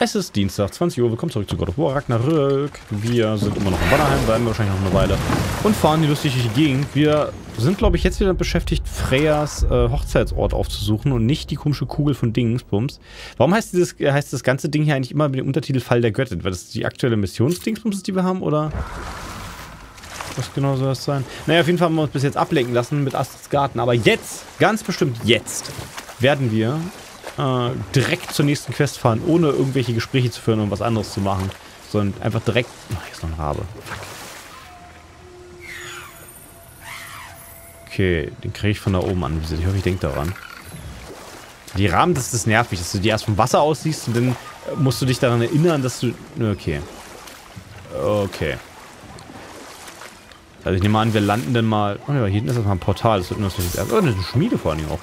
Es ist Dienstag, 20 Uhr, willkommen zurück zu God of War Ragnarök. Wir sind immer noch in Valheim, bleiben wahrscheinlich noch eine Weile und fahren die lustige Gegend. Wir sind, glaube ich, jetzt wieder beschäftigt, Freyas Hochzeitsort aufzusuchen und nicht die komische Kugel von Dingsbums. Warum heißt das ganze Ding hier eigentlich immer mit dem Untertitel Fall der Göttin? Weil das die aktuelle Missionsdingsbums ist, die wir haben, oder? Was genau soll das sein? Naja, auf jeden Fall haben wir uns bis jetzt ablenken lassen mit Astrids Garten. Aber jetzt, ganz bestimmt jetzt, werden wir direkt zur nächsten Quest fahren, ohne irgendwelche Gespräche zu führen und was anderes zu machen. Sondern einfach direkt... Oh, hier ist noch ein Rabe. Fuck. Okay, den kriege ich von da oben an. Ich hoffe, ich denke daran. Die Raben, das ist nervig, dass du die erst vom Wasser aus siehst und dann musst du dich daran erinnern, dass du... Okay. Okay. Also ich nehme an, wir landen dann mal... Oh ja, hier hinten ist das mal ein Portal. Das wird nur das erste... Oh, eine Schmiede vor allem auch.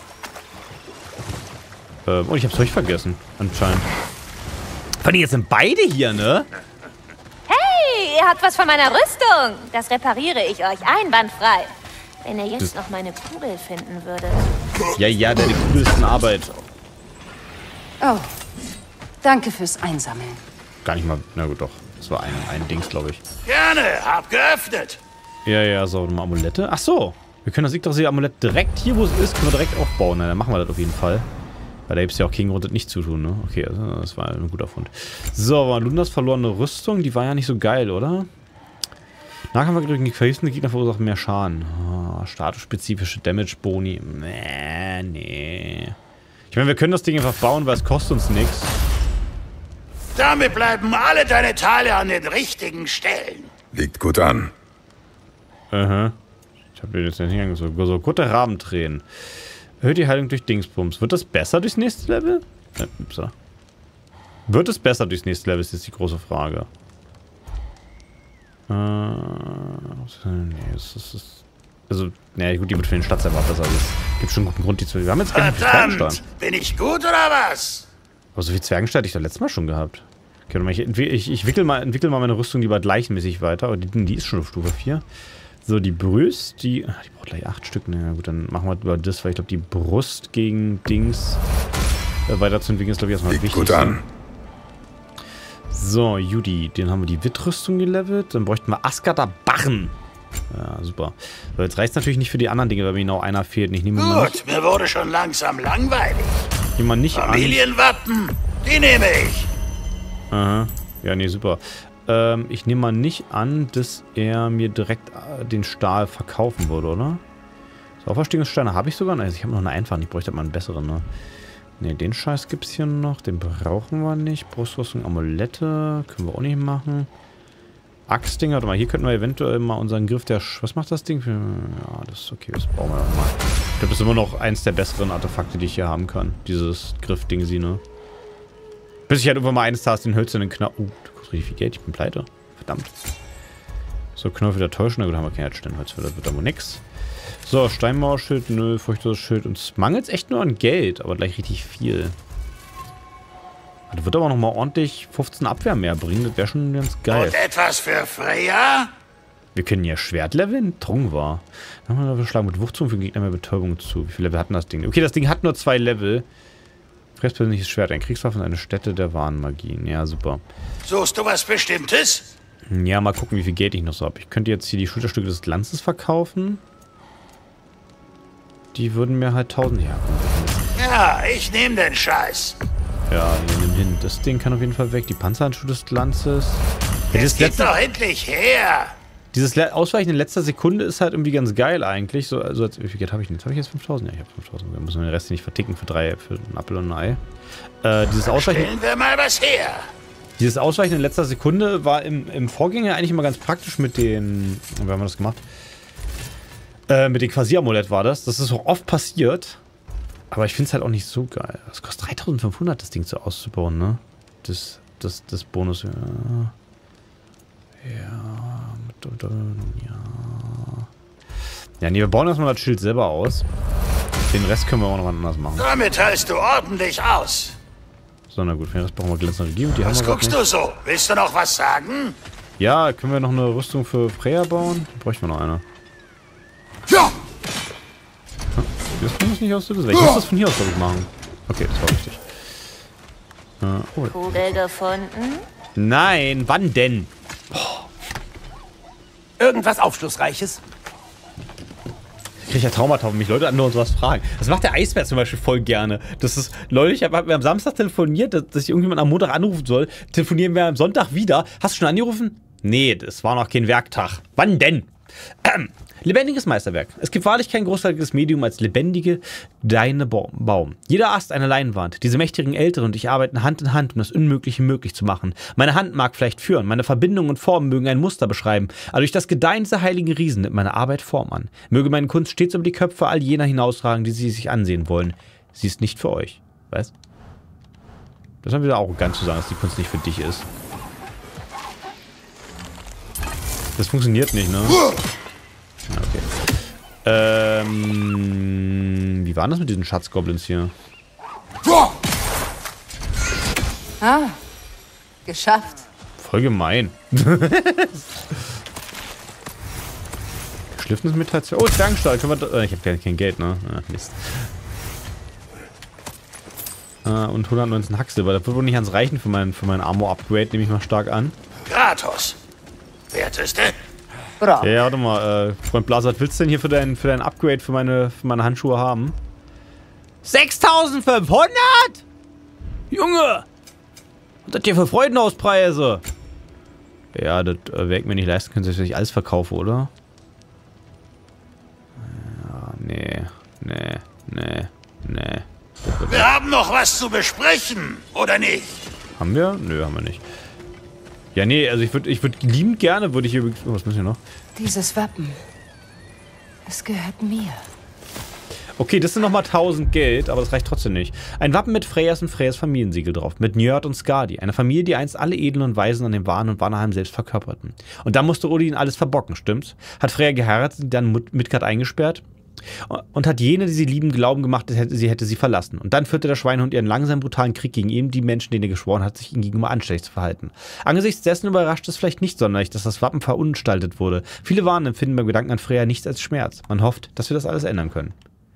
Oh, ich habe Zeug vergessen, anscheinend. Vor allem, jetzt sind beide hier, ne? Hey, ihr habt was von meiner Rüstung. Das repariere ich euch einwandfrei. Wenn ihr jetzt noch meine Kugel finden würdet. Ja, deine Kugel ist in Arbeit. Oh, danke fürs Einsammeln. Gar nicht mal, na gut, doch. Das war ein Dings, glaube ich. Gerne, hab geöffnet. Ja, so, eine Amulette. Ach so, wir können das Yggdrasil-Amulett direkt hier, wo es ist, können wir direkt aufbauen. Na, dann machen wir das auf jeden Fall. Weil da gibt es ja auch keinen Grund, das nicht zu tun, ne? Okay, also das war ein guter Fund. So, aber Lundas verlorene Rüstung, die war ja nicht so geil, oder? Nahkampf gegen die verhilfenden Gegner verursachen mehr Schaden. Oh, statusspezifische Damage-Boni. Nee. Ich meine, wir können das Ding einfach bauen, weil es kostet uns nichts. Damit bleiben alle deine Teile an den richtigen Stellen. Liegt gut an. Aha. Ich habe dir jetzt nicht angezogen. So, gute Rabentränen. Erhöht die Heilung durch Dingsbums. Wird das besser durchs nächste Level? Wird es besser durchs nächste Level, ist jetzt die große Frage. Nee, also, naja, gut, die wird für den Stadtserver besser. Also, es gibt schon einen guten Grund, die zu... Wir haben jetzt gar nicht Zwergenstein. Bin ich gut oder was? Aber so viel Zwergenstein hatte ich doch letztes Mal schon gehabt. Okay, ich entwickle mal meine Rüstung lieber gleichmäßig weiter. Aber die ist schon auf Stufe 4. So, die Brust, die braucht gleich 8 Stück. Na gut, dann machen wir über das, weil ich glaube, die Brust gegen Dings weiterzuentwickeln ist, glaube ich, erstmal wichtig. Gut an. So, Judy, den haben wir die Wittrüstung gelevelt. Dann bräuchten wir Asgarder Barren. Ja, super. So, jetzt reicht es natürlich nicht für die anderen Dinge, weil mir genau einer fehlt. Ich nehme mal nicht, mir wurde schon langsam langweilig. Ich nehme mal nicht Familienwappen, die nehme ich. Aha. Ja, nee, super. Ich nehme mal nicht an, dass er mir direkt den Stahl verkaufen würde, oder? So, Auferstehungssteine habe ich sogar. Also ich habe noch eine einfache. Ich bräuchte mal einen besseren, ne? Ne, den Scheiß gibt es hier noch. Den brauchen wir nicht. Brustrüstung, Amulette. Können wir auch nicht machen. Axtdinger. Warte mal, hier könnten wir eventuell mal unseren Griff der... Was macht das Ding? Ja, das ist okay. Das bauen wir doch mal. Ich glaube, das ist immer noch eins der besseren Artefakte, die ich hier haben kann. Dieses Griff-Ding, ne? Bis ich halt irgendwann mal eines Tages den hölzernen Knopf... richtig viel Geld, ich bin pleite. Verdammt. So, Knopf wieder täuschen. Na gut, haben wir kein Herzsteinholz für, das wird aber nix. So, Steinmauerschild, nö, furchtloses Schild. Uns mangelt es echt nur an Geld, aber gleich richtig viel. Das wird aber nochmal ordentlich 15 Abwehr mehr bringen, das wäre schon ganz geil. Und etwas für Freya? Wir können ja Schwert leveln, Trungwar. Dann haben wir dafür Schlag mit Wuchtzungen für den Gegner mehr Betäubung zu. Wie viele Level hatten das Ding? Okay, das Ding hat nur 2 Level. Fresspersönliches Schwert, ein Kriegswaffen, eine Stätte der Wahnmagie. Ja, super. Suchst du was Bestimmtes? Ja, mal gucken, wie viel Geld ich noch so habe. Ich könnte jetzt hier die Schulterstücke des Glanzes verkaufen. Die würden mir halt 1000... Ja, komm. Ja, ich nehme den Scheiß. Ja, nimm hin. Das Ding kann auf jeden Fall weg. Die Panzerhandschuhe des Glanzes. Ja, Jetzt gib doch endlich her. Dieses Ausweichen in letzter Sekunde ist halt irgendwie ganz geil eigentlich. So, also wie viel Geld habe ich denn? Jetzt habe ich jetzt 5000. Ja, ich habe 5000. Wir müssen den Rest nicht verticken für einen Apfel und ein Ei. Dieses Ausweichen... Stellen wir mal was her. Dieses Ausweichen in letzter Sekunde war im Vorgänger eigentlich immer ganz praktisch mit den... Wie haben wir das gemacht? Mit dem Quasi-Amulett war das. Das ist auch oft passiert. Aber ich finde es halt auch nicht so geil. Das kostet 3500, das Ding so auszubauen, ne? Das Bonus... Ja, nee, wir bauen erstmal das Schild selber aus. Den Rest können wir auch noch anders machen. Damit hältst du ordentlich aus. So, na gut, für den Rest brauchen wir glänzende Regie und die Was haben wir guckst du so? Willst du noch was sagen? Ja, können wir noch eine Rüstung für Freya bauen? Da bräuchten wir noch eine. Ja! Das kann ich nicht aus der Ich muss das von hier aus, glaube ich, machen. Okay, das war richtig. Oh. Kugel gefunden? Nein, wann denn? Irgendwas Aufschlussreiches? Ich kriege ja Traumata, wenn mich Leute andauernd sowas fragen. Das macht der Eisbär zum Beispiel voll gerne. Das ist, Leute, ich habe am Samstag telefoniert, dass ich irgendjemand am Montag anrufen soll. Telefonieren wir am Sonntag wieder. Hast du schon angerufen? Nee, das war noch kein Werktag. Wann denn? Lebendiges Meisterwerk. Es gibt wahrlich kein großartiges Medium als lebendige, deine Baum. Jeder Ast eine Leinwand. Diese mächtigen Älteren und ich arbeiten Hand in Hand, um das Unmögliche möglich zu machen. Meine Hand mag vielleicht führen, meine Verbindungen und Formen mögen ein Muster beschreiben, aber durch das Gedeihen dieser heiligen Riesen nimmt meine Arbeit Form an. Möge meine Kunst stets über die Köpfe all jener hinausragen, die sie sich ansehen wollen. Sie ist nicht für euch. Weißt? Das ist wieder arrogant zu sagen, dass die Kunst nicht für dich ist. Das funktioniert nicht, ne? Okay. Wie war das mit diesen Schatzgoblins hier? Ah, geschafft. Voll gemein. Geschliffenes Metall. Oh, Zwergenstahl. Können wir ich habe kein Geld, ne? Ach, Mist. Und 119 Haxel, weil das wird wohl nicht ans reichen für mein Armor-Upgrade, nehme ich mal stark an. Gratos. Werteste? Bra. Ja, warte mal, Freund Blaser, was willst du denn hier für dein Upgrade für meine Handschuhe haben? 6500! Junge! Was hat ihr für Freudenhauspreise? Ja, das werde ich mir nicht leisten können, dass ich alles verkaufe, oder? Ja, nee. Wir haben noch was zu besprechen, oder nicht? Haben wir? Nö, haben wir nicht. Ja, nee, also ich würde liebend gerne, würde ich hier... Oh, was müssen wir noch? Dieses Wappen. Es gehört mir. Okay, das sind nochmal 1000 Geld, aber das reicht trotzdem nicht. Ein Wappen mit Freyas und Freyas Familiensiegel drauf. Mit Njörd und Skadi. Eine Familie, die einst alle Edlen und Weisen an dem Wahn und Vanaheim selbst verkörperten. Und dann musste Odin alles verbocken, stimmt's? Hat Freya geheiratet, dann Midgard eingesperrt? Und hat jene, die sie lieben, Glauben gemacht, sie hätte sie verlassen. Und dann führte der Schweinehund ihren langsamen, brutalen Krieg gegen eben die Menschen, denen er geschworen hat, sich ihm gegenüber anständig zu verhalten. Angesichts dessen überrascht es vielleicht nicht sonderlich, dass das Wappen verunstaltet wurde. Viele Waren empfinden beim Gedanken an Freya nichts als Schmerz. Man hofft, dass wir das alles ändern können.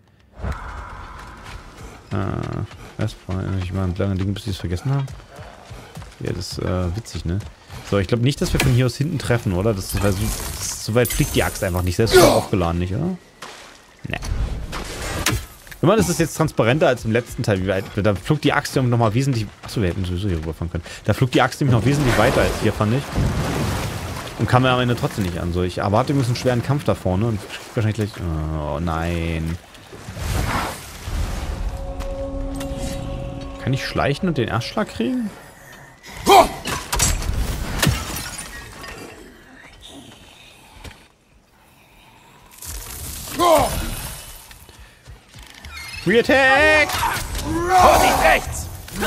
Was? Ich mal ein langes Ding, bis die es vergessen haben? Ja, das ist witzig, ne? So, ich glaube nicht, dass wir von hier aus hinten treffen, oder? So weit fliegt die Axt einfach nicht. Selbst aufgeladen nicht, oder? Ne. Immerhin ist es jetzt transparenter als im letzten Teil. Da flog die Axt nochmal wesentlich... Achso, wir hätten sowieso hier rüberfahren können. Da flog die Axt nämlich noch wesentlich weiter als hier, fand ich. Und kam mir am Ende trotzdem nicht an. So, ich erwarte übrigens einen schweren Kampf da vorne und wahrscheinlich gleich... Oh, nein. Kann ich schleichen und den Erstschlag kriegen? Re-Attack! Vorsicht, rechts!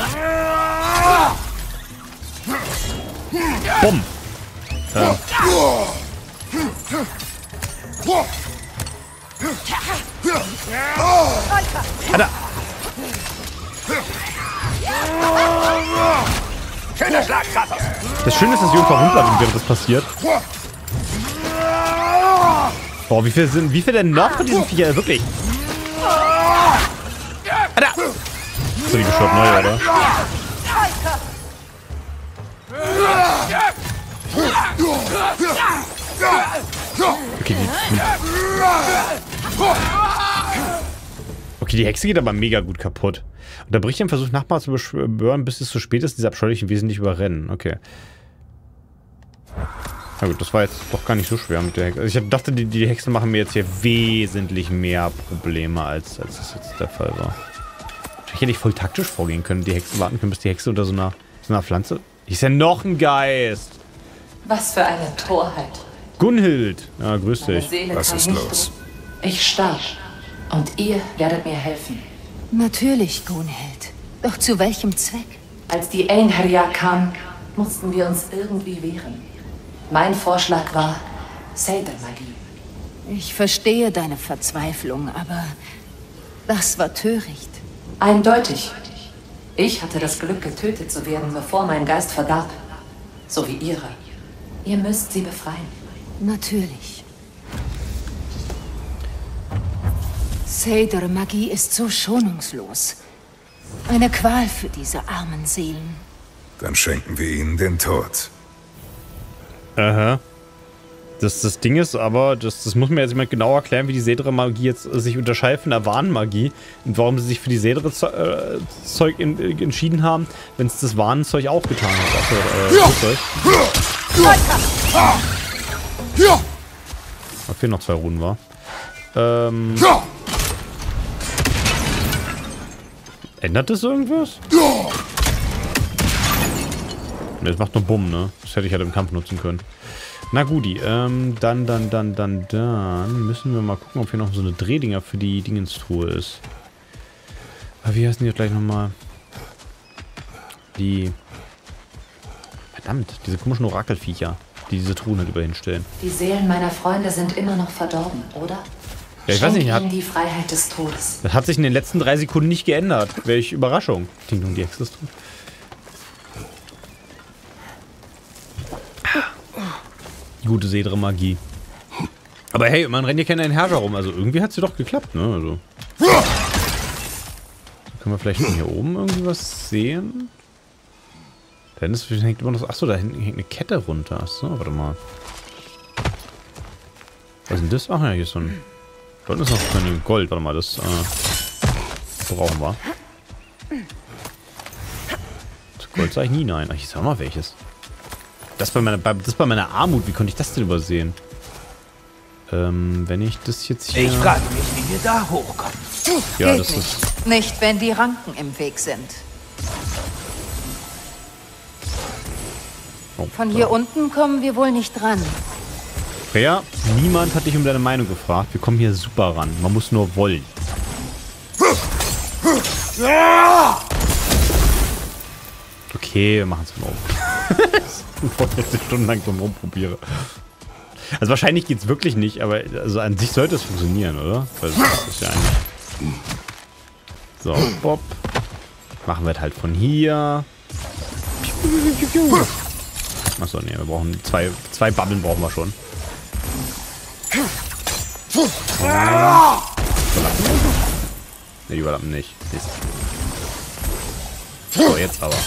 Bumm! Alter! Schöner Schlag, Kratos! Das Schöne ist, dass Jürgen verhungert bleibt, während das passiert. Boah, wie viel denn noch von diesen Viecher? Wirklich? Alter! So, die bescheuert neu, oder? Okay, die Hexe geht aber mega gut kaputt. Und da bricht er im Versuch, Nachbarn zu beschwören, bis es zu spät ist, diese abscheulichen Wesen nicht überrennen. Okay. Na gut, das war jetzt doch gar nicht so schwer mit der Hexe. Also ich dachte, die Hexen machen mir jetzt hier wesentlich mehr Probleme, als das jetzt der Fall war. Vielleicht hätte ich voll taktisch vorgehen können, die Hexen warten können, bis die Hexe unter so einer Pflanze... Hier ist ja noch ein Geist! Was für eine Torheit. Gunhild! Ja, grüß Meine dich. Seele Was kann ist nicht los? ruhen. Ich starb. Und ihr werdet mir helfen. Natürlich, Gunhild. Doch zu welchem Zweck? Als die Einherjar kamen, mussten wir uns irgendwie wehren. Mein Vorschlag war Seider-Magie. Ich verstehe deine Verzweiflung, aber das war töricht. Eindeutig. Ich hatte das Glück, getötet zu werden, bevor mein Geist verdarb. So wie ihre. Ihr müsst sie befreien. Natürlich. Seider-Magie ist so schonungslos. Eine Qual für diese armen Seelen. Dann schenken wir ihnen den Tod. Aha. Das Ding ist aber, das muss mir jetzt jemand genau erklären, wie die Sedre-Magie jetzt sich unterscheidet von der Warnmagie und warum sie sich für die Sedre-Zeug entschieden haben, wenn es das Warnzeug auch getan hat. Da fehlen noch 2 Runen, wa? Ändert das irgendwas? Ne, das macht nur Bumm, ne? Das hätte ich halt im Kampf nutzen können. Na guti, dann müssen wir mal gucken, ob hier noch so eine Drehdinger für die Dingenstruhe ist. Aber wie heißen die jetzt gleich nochmal? Die... Verdammt, diese komischen Orakelviecher, die diese Truhen halt überall hinstellen. Die Seelen meiner Freunde sind immer noch verdorben, oder? Ja, ich weiß nicht, ihnen die Freiheit des Todes. Das hat sich in den letzten 3 Sekunden nicht geändert. Welche Überraschung. Ding Dong, die Hexe ist tot. Gute Sedre-Magie. Aber hey, man rennt hier keinen Herrscher rum. Also irgendwie hat es ja doch geklappt, ne? Also. So, können wir vielleicht von hier oben irgendwie was sehen? Da hinten hängt immer noch... Achso, da hinten hängt eine Kette runter. Achso, warte mal. Was ist denn das? Ach ja, hier ist so ein... Da unten ist noch so ein Gold. Warte mal, das brauchen wir. Das Gold sah ich nie nein. Ach, hier ist auch noch welches. Das bei meiner Armut. Wie konnte ich das denn übersehen? Wenn ich das jetzt hier... Ich frage mich, wie wir da hochkommen. Ja, Geht das nicht. ist... Nicht, wenn die Ranken im Weg sind. Oh, Von hier unten kommen wir wohl nicht dran. Freya, niemand hat dich um deine Meinung gefragt. Wir kommen hier super ran. Man muss nur wollen. Okay, wir machen es mal um. Bevor ich jetzt stundenlang drum rumprobiere. Also wahrscheinlich geht es wirklich nicht, aber also an sich sollte es funktionieren, oder? Weil das ist ja eigentlich... So, Bob. Machen wir es halt von hier. Achso, ne, wir brauchen zwei Bubbeln brauchen wir schon. Ne, die überlappen nicht. Mist. So, jetzt aber.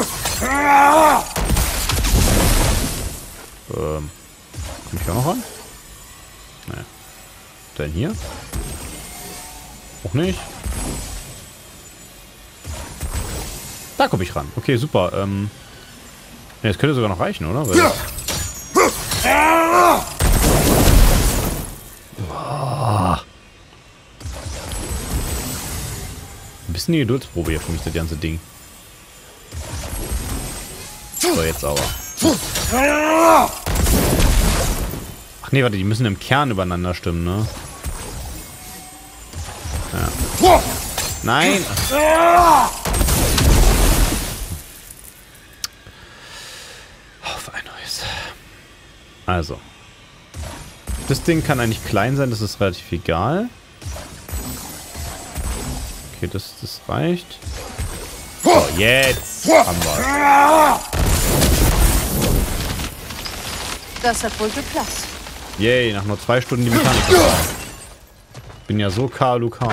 Komm ich da noch ran? Ne. Denn hier? Auch nicht. Da komme ich ran. Okay, super. Ja, das könnte sogar noch reichen, oder? Weil ein bisschen die Geduldsprobe hier für mich, das ganze Ding. So, jetzt aber. Ach nee, warte, die müssen im Kern übereinander stimmen, ne? Ja. Nein! Auf ein neues. Also. Das Ding kann eigentlich klein sein, das ist relativ egal. Okay, das reicht. So, jetzt haben wir Das hat wohl geklappt. Yay, nach nur 2 Stunden die Mechanik. Bin ja so KLUK.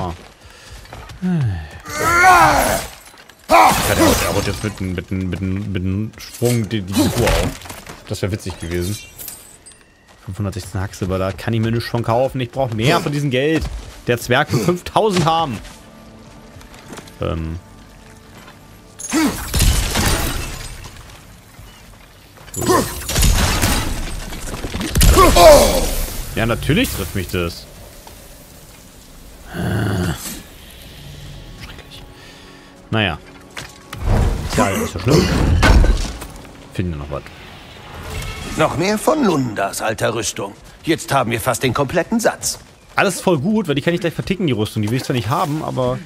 Ja, der haut jetzt mit einem Sprung die Figur auf. Das wäre witzig gewesen. 516 Hacksilber, da kann ich mir nichts von kaufen. Ich brauche mehr von diesem Geld. Der Zwerg will 5000 haben. Ja, natürlich trifft mich das. Schrecklich. Naja. Ist ja nicht so schlimm. Finden wir noch was. Noch mehr von Lundas alter Rüstung. Jetzt haben wir fast den kompletten Satz. Alles voll gut, weil die kann ich gleich verticken, die Rüstung. Die will ich zwar nicht haben, aber...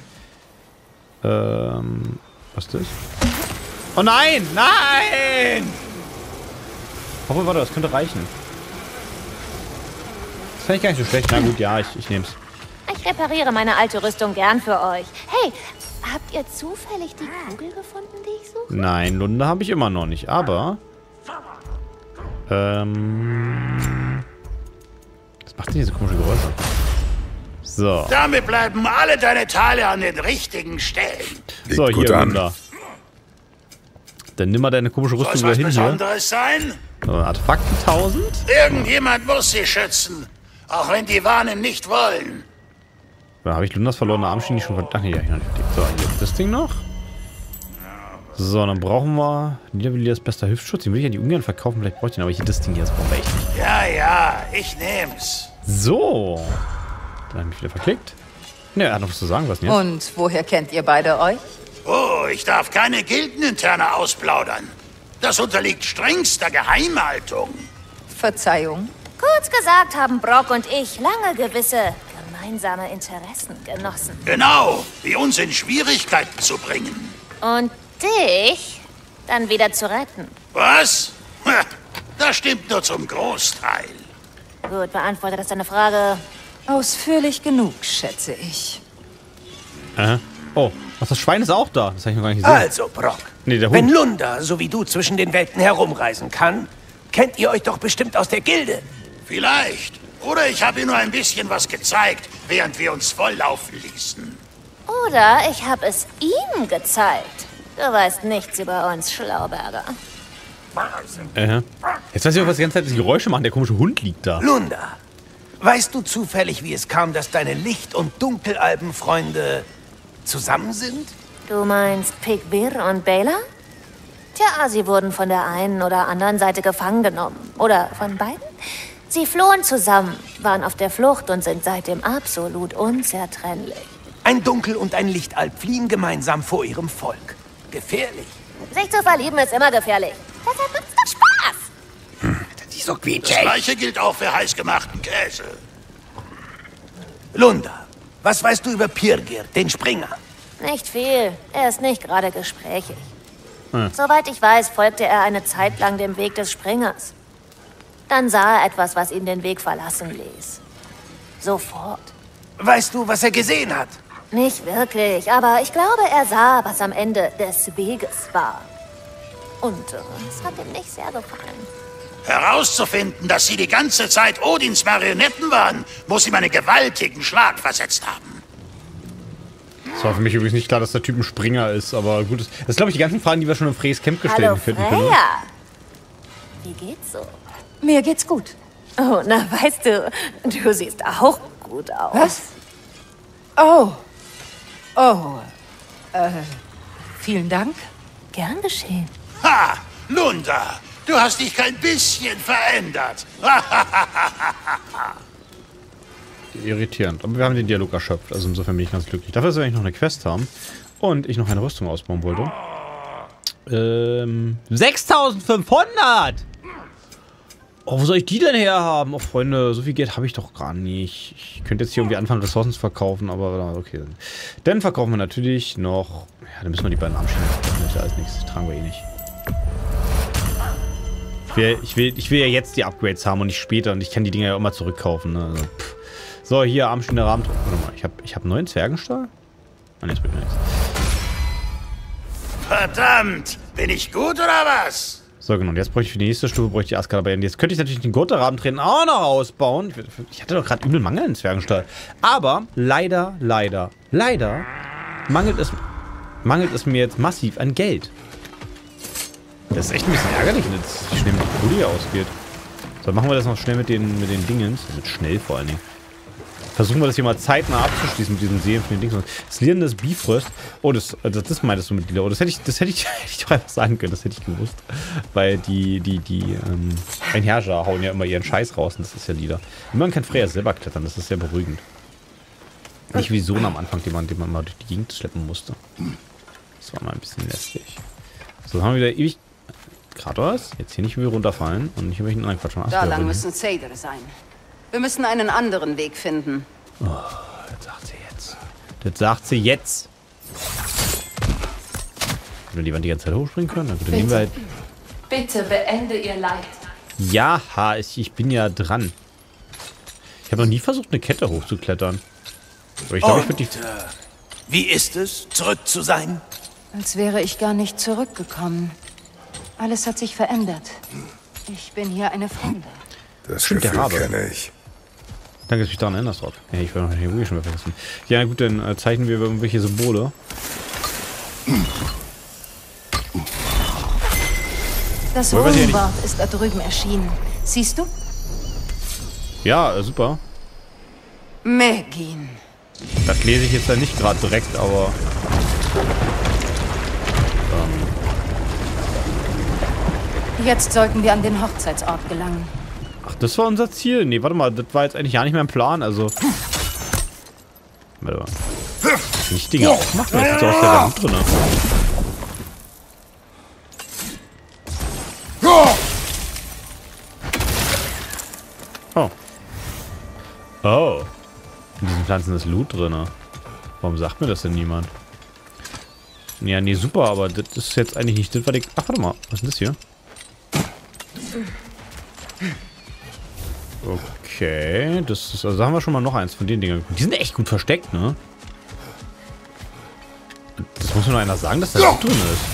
was ist das? Oh nein! Nein! Obwohl, warte, das könnte reichen. Das fand ich gar nicht so schlecht. Na gut, ja, ich nehm's. Ich repariere meine alte Rüstung gern für euch. Hey, habt ihr zufällig die Kugel gefunden, die ich suche? Nein, Lunde habe ich immer noch nicht, aber... Was macht denn diese komische Geräusche? So. Damit bleiben alle deine Teile an den richtigen Stellen. Liegt So, gut hier, an. Lunda. Dann nimm mal deine komische Soll Rüstung es wieder was hin hier. Besonderes sein? So, Artefakten 1000. Irgendjemand muss sie schützen. Auch wenn die Wahnen nicht wollen. Da habe ich Lundas verlorene Armschiene schon verdammt. Ach nee, ja, hier. So, hier das Ding noch. So, dann brauchen wir Niederwilliers bester Hüftschutz. Den will ich ja die ungern verkaufen. Vielleicht brauche ich den, aber hier das Ding hier, das brauchen wir echt nicht. Ja, ich nehm's. So. Dann habe ich mich wieder verklickt. Ne, er hat noch was zu sagen, was denn jetzt? Und woher kennt ihr beide euch? Oh, ich darf keine Gildeninterne ausplaudern. Das unterliegt strengster Geheimhaltung. Verzeihung. Kurz gesagt haben Brock und ich lange gewisse gemeinsame Interessen genossen. Genau, wie uns in Schwierigkeiten zu bringen. Und dich dann wieder zu retten. Was? Das stimmt nur zum Großteil. Gut, beantwortet das deine Frage. Ausführlich genug, schätze ich. Oh, was, das Schwein ist auch da. Das habe ich noch gar nicht gesehen. Also, Brock, Nee, der Hund. wenn Lunda, so wie du, zwischen den Welten herumreisen kann, kennt ihr euch doch bestimmt aus der Gilde. Vielleicht. Oder ich habe ihr nur ein bisschen was gezeigt, während wir uns volllaufen ließen. Oder ich habe es ihm gezeigt. Du weißt nichts über uns, Schlauberger. Jetzt weiß ich auch, was die ganze Zeit die Geräusche machen. Der komische Hund liegt da. Lunda, weißt du zufällig, wie es kam, dass deine Licht- und Dunkelalbenfreunde zusammen sind? Du meinst Pigbir und Baylor? Tja, sie wurden von der einen oder anderen Seite gefangen genommen. Oder von beiden? Sie flohen zusammen, waren auf der Flucht und sind seitdem absolut unzertrennlich. Ein Dunkel- und ein Lichtalb fliehen gemeinsam vor ihrem Volk. Gefährlich. Sich zu verlieben ist immer gefährlich. Deshalb macht's doch Spaß. Die so Das Gleiche gilt auch für heißgemachten Käse. Lunda, was weißt du über Pirgir, den Springer? Nicht viel. Er ist nicht gerade gesprächig. Soweit ich weiß, folgte er eine Zeit lang dem Weg des Springers. Dann sah er etwas, was ihn den Weg verlassen ließ. Sofort. Weißt du, was er gesehen hat? Nicht wirklich, aber ich glaube, er sah, was am Ende des Weges war. Und es hat ihm nicht sehr gefallen. Herauszufinden, dass sie die ganze Zeit Odins Marionetten waren, muss ihm einen gewaltigen Schlag versetzt haben. Es war für mich übrigens nicht klar, dass der Typ ein Springer ist, aber gut. Das ist, glaube ich, die ganzen Fragen, die wir schon im Freys Camp gestellt Hallo, hätten können. Freya. Wie geht's so? Mir geht's gut. Oh, na, weißt du siehst auch gut aus. Was? Oh. Oh. Vielen Dank. Gern geschehen. Ha! Lunda, du hast dich kein bisschen verändert. Irritierend. Aber wir haben den Dialog erschöpft, also insofern bin ich ganz glücklich. Dafür, dass wir eigentlich noch eine Quest haben und ich noch eine Rüstung ausbauen wollte. 6500! Oh, wo soll ich die denn herhaben? Oh, Freunde, so viel Geld habe ich doch gar nicht. Ich könnte jetzt hier irgendwie anfangen, Ressourcen zu verkaufen, aber okay. Dann verkaufen wir natürlich noch... Ja, dann müssen wir die beiden Armschienen verkaufen. Als nächstes tragen wir eh nicht. Ich will ja jetzt die Upgrades haben und nicht später. Und ich kann die Dinger ja immer zurückkaufen. Ne? Also, so, hier, Armschiene, Rahmen... Warte mal, ich hab 9 Zwergenstahl? Ah, ne, das bringt mir nichts. Verdammt, bin ich gut oder was? So, genau. Und jetzt bräuchte ich für die nächste Stufe ich die Askalaber. Jetzt könnte ich natürlich den Gurterrahmen drin auch noch ausbauen. Ich hatte doch gerade übel Mangel in Zwergenstall. Aber leider mangelt es mir jetzt massiv an Geld. Das ist echt ein bisschen ärgerlich, wie schnell mit der Kohle hier ausgeht. So, machen wir das noch schnell mit den Dingens. Mit schnell vor allen Dingen. Versuchen wir das hier mal zeitnah abzuschließen mit diesem Sehen von den Dings. Das Lirrendes Bifrost. Oh, das meintest du mit Lila. Oh, das hätte ich doch einfach sagen können. Das hätte ich gewusst. Weil die Einherrscher hauen ja immer ihren Scheiß raus und das ist ja Lila. Man kann Freya selber klettern. Das ist sehr beruhigend. Nicht wie Sohn am Anfang, den man mal durch die Gegend schleppen musste. Das war mal ein bisschen lästig. So, dann haben wir wieder ewig... Kratos, jetzt hier nicht wieder runterfallen und nicht irgendwelchen anderen Quatsch machen. Da lang müssen Seder sein. Wir müssen einen anderen Weg finden. Oh, das sagt sie jetzt. Das sagt sie jetzt. Wenn wir die Wand die ganze Zeit hochspringen können, dann nehmen wir halt... Bitte beende ihr Leid. Ja, ich bin ja dran. Ich habe noch nie versucht, eine Kette hochzuklettern. Aber ich glaube, ich würde die... Wie ist es, zurück zu sein? Als wäre ich gar nicht zurückgekommen. Alles hat sich verändert. Ich bin hier eine Fremde. Das Stimmt, der Gefühl Rabe. kenne ich. Danke, dass du mich daran erinnerst, Rob. Ja, ich will noch nicht wirklich schon wieder vergessen. Ja, gut, dann zeichnen wir irgendwelche Symbole. Das Runenwort ist da drüben erschienen. Siehst du? Ja, super. Megin. Das lese ich jetzt ja nicht gerade direkt, aber... Jetzt sollten wir an den Hochzeitsort gelangen. Ach, das war unser Ziel? Nee, warte mal, das war jetzt eigentlich gar nicht mehr ein Plan, also... Warte mal. Kann ich Dinge aufmachen? Da ist jetzt auch der Wand drin. Oh. Oh. In diesen Pflanzen ist Loot drin. Warum sagt mir das denn niemand? Ja, nee, super, aber das ist jetzt eigentlich nicht das, was ich... Ach, warte mal, was ist denn das hier? Okay, das ist... Also da haben wir schon mal noch eins von den Dingern. Die sind echt gut versteckt, ne? Das muss mir nur einer sagen, dass da Loot drin ist.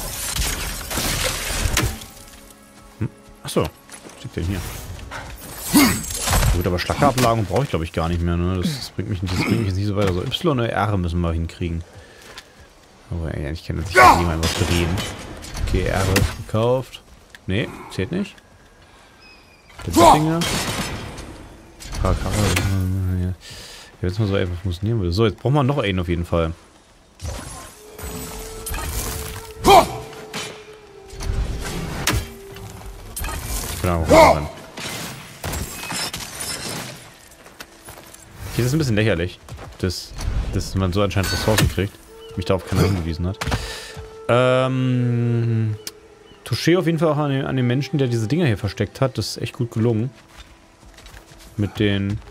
Hm? Achso, was liegt denn hier? Gut, aber Schlackerablagen brauche ich, glaube ich, gar nicht mehr, ne? Das bringt mich jetzt nicht so weiter. So Y oder R müssen wir hinkriegen. Aber ey, ich kann jetzt nicht niemand was drehen. Okay, R ist gekauft. Nee, zählt nicht. Der Dinge. Ja, jetzt mal so einfach funktionieren würde. So, jetzt brauchen wir noch einen auf jeden Fall. Ich bin auch dran. Hier ist es ein bisschen lächerlich, dass man so anscheinend Ressourcen kriegt. Mich darauf keiner hingewiesen hat. Touché auf jeden Fall auch an den Menschen, der diese Dinger hier versteckt hat. Das ist echt gut gelungen. Mit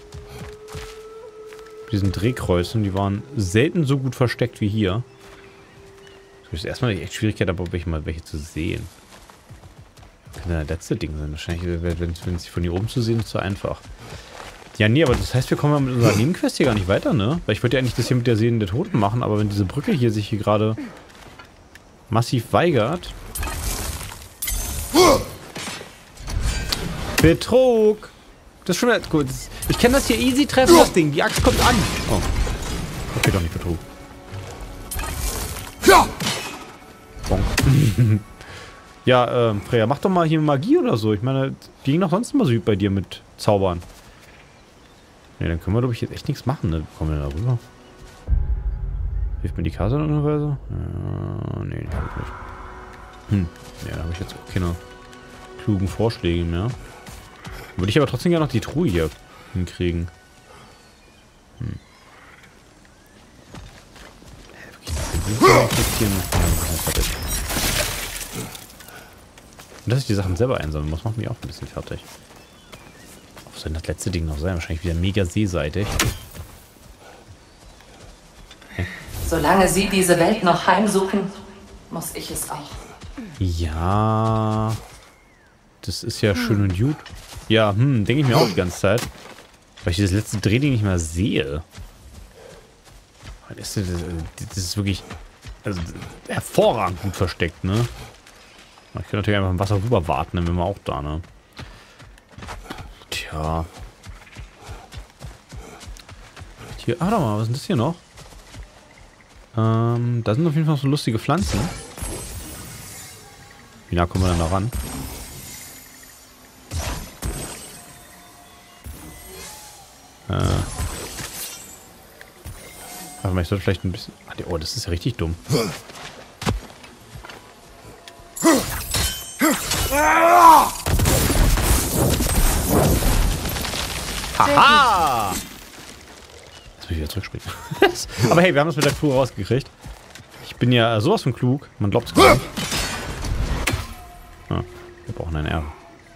diesen Drehkreuzen. Die waren selten so gut versteckt wie hier. Das ist erstmal echt Schwierigkeit, aber welche zu sehen. Das kann ja das letzte Ding sein. Wahrscheinlich, wenn es von hier oben zu sehen ist, zu einfach. Ja, nee, aber das heißt, wir kommen ja mit unserer Nebenquest hier gar nicht weiter, ne? Weil ich wollte ja eigentlich das hier mit der Seelen der Toten machen, aber wenn diese Brücke hier sich hier gerade massiv weigert. Betrug! Das ist schon wieder gut. Ich kann das hier easy treffen, das Ding. Die Axt kommt an. Oh. Okay, doch nicht Betrug. Bonk. Ja, Freya, mach doch mal hier Magie oder so. Ich meine, die ging doch sonst immer so gut bei dir mit Zaubern. Ne, dann können wir, glaube ich, jetzt echt nichts machen. Ne? Kommen wir da rüber? Hilft mir die Karte in irgendeiner Weise? Nee, nicht wirklich. Ja, da habe ich jetzt auch keine klugen Vorschläge mehr. Würde ich aber trotzdem gerne noch die Truhe hier hinkriegen. Und dass ich die Sachen selber einsammeln muss, macht mich auch ein bisschen fertig. Was soll denn das letzte Ding noch sein? Wahrscheinlich wieder mega seeseitig. Solange Sie diese Welt noch heimsuchen, muss ich es auch. Ja. Das ist ja schön und gut. Ja, denke ich mir auch die ganze Zeit. Weil ich das letzte Drehding nicht mehr sehe. Das ist wirklich hervorragend gut versteckt, ne? Ich kann natürlich einfach im Wasser rüber warten, dann wären wir auch da, ne? Tja. Hier, warte mal, was ist denn das hier noch? Da sind auf jeden Fall so lustige Pflanzen. Wie nah kommen wir denn da ran? Aber ich sollte vielleicht ein bisschen... Oh, das ist ja richtig dumm. Haha! Jetzt muss ich wieder zurückspringen. Aber hey, wir haben es mit der Crew rausgekriegt. Ich bin ja sowas von klug. Man glaubt es gar nicht. Ah, wir brauchen eine R.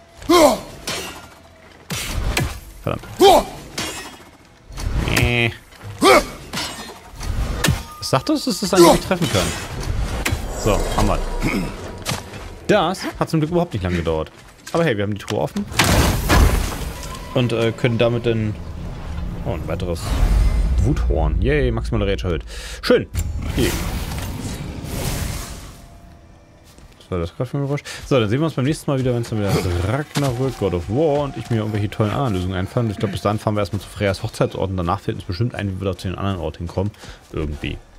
Verdammt. Nee. Was sagt das, dass das eigentlich treffen kann? So, haben wir. Das hat zum Glück überhaupt nicht lange gedauert. Aber hey, wir haben die Truhe offen. Und können damit dann... Oh, ein weiteres Wuthorn. Yay, maximale Rage erhöht. Schön. Hier. war das gerade für ein Geräusch? So, dann sehen wir uns beim nächsten Mal wieder, wenn es dann wieder Ragnarök, God of War und ich mir irgendwelche tollen anderen Lösungen einfallen. Ich glaube, bis dahin fahren wir erstmal zu Freyas Hochzeitsort und danach fällt uns bestimmt ein, wie wir da zu den anderen Ort hinkommen. Irgendwie.